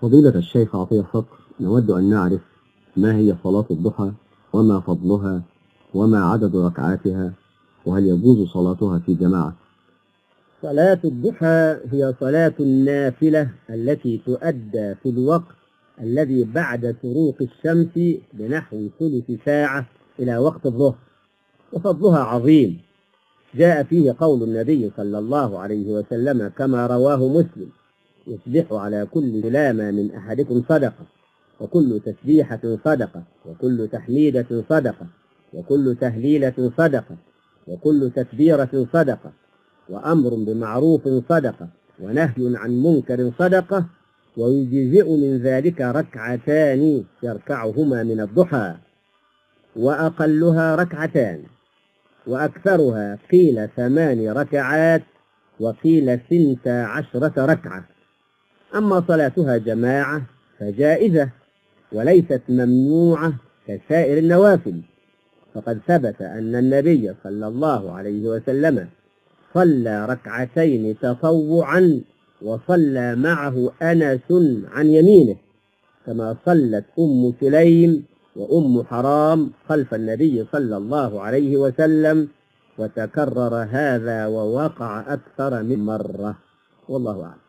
فضيلة الشيخ عطية صقر، نود أن نعرف ما هي صلاة الضحى وما فضلها وما عدد ركعاتها، وهل يجوز صلاتها في جماعة؟ صلاة الضحى هي صلاة النافلة التي تؤدى في الوقت الذي بعد شروق الشمس بنحو ثلث ساعة إلى وقت الظهر، وفضلها عظيم. جاء فيه قول النبي صلى الله عليه وسلم كما رواه مسلم: يصبح على كل سلامة من أحدكم صدقة، وكل تسبيحة صدقة، وكل تحميدة صدقة، وكل تهليلة صدقة، وكل تكبيرة صدقة، وأمر بمعروف صدقة، ونهي عن منكر صدقة، ويجزئ من ذلك ركعتان يركعهما من الضحى، وأقلها ركعتان، وأكثرها قيل 8 ركعات، وقيل 12 ركعة. أما صلاتها جماعة فجائزة وليست ممنوعة كسائر النوافل، فقد ثبت أن النبي صلى الله عليه وسلم صلى ركعتين تطوعا، وصلى معه أنس عن يمينه، كما صلت أم سليم وأم حرام خلف النبي صلى الله عليه وسلم، وتكرر هذا ووقع أكثر من مرة، والله أعلم.